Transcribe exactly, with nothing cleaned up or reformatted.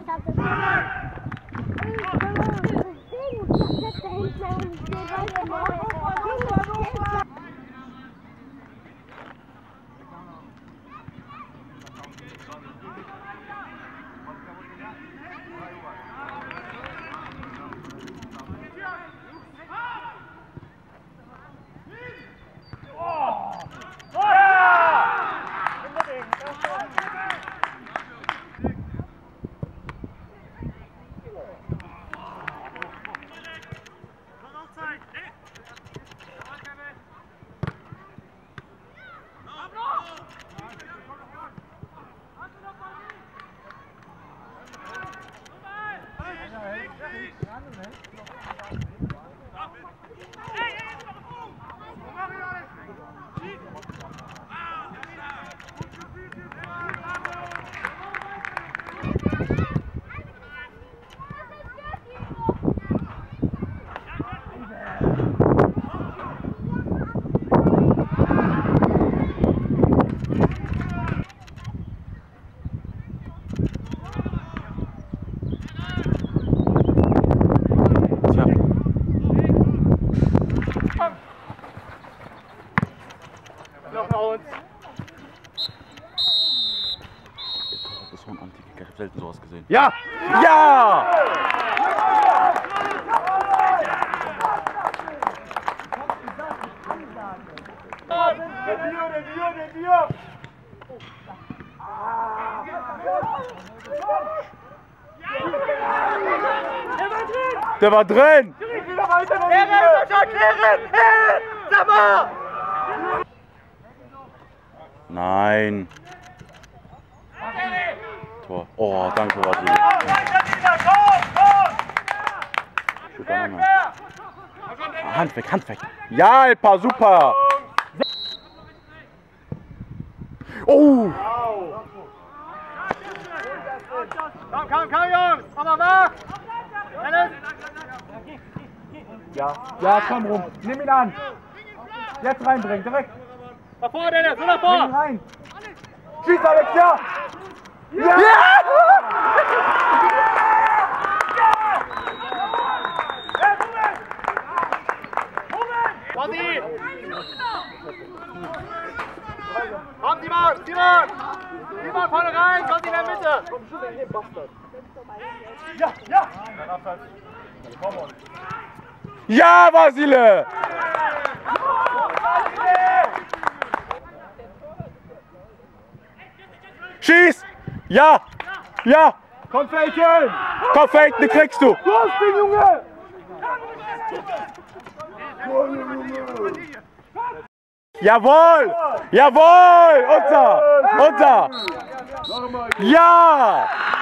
hab das Ich hab selten sowas gesehen. Ja! Ja! Der war drin! Nein! Tor. Oh, danke, Vasili. Hand weg, Hand weg. Ja, Alpa, super! Oh! Komm, komm, komm, Jungs! Komm mal wach! Ja, ja, komm rum. Nimm ihn an. Jetzt reinbringen, direkt. Nach vorne, Dennis, so nach vorne. Rein. Schieß, Alex, ja! Ja! Ja! Bossi! Komm, Simon! Simon! Simon, vorne rein! Bossi in der Mitte! Komm, schon in den Bastard! Ja, ja! Ja, Vasile! Schieß! Ja! Ja! Komm, Felten! Komm, Felten, die kriegst du! Du hast den Junge! Jawohl! Jawohl! Unser! Unser! Ja!